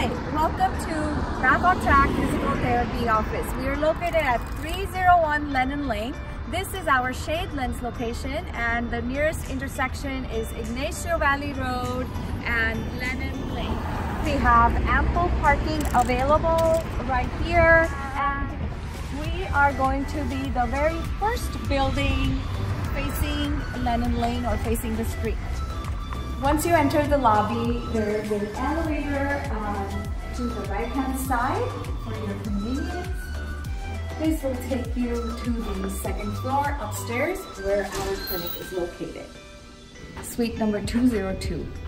Hi, welcome to Back on Track Physical Therapy Office. We are located at 301 Lennon Lane. This is our Shadelands location, and the nearest intersection is Ignacio Valley Road and Lennon Lane. We have ample parking available right here, and we are going to be the very first building facing Lennon Lane or facing the street. Once you enter the lobby, there is an elevator to the right-hand side for your convenience. This will take you to the second floor upstairs where our clinic is located. Suite number 202.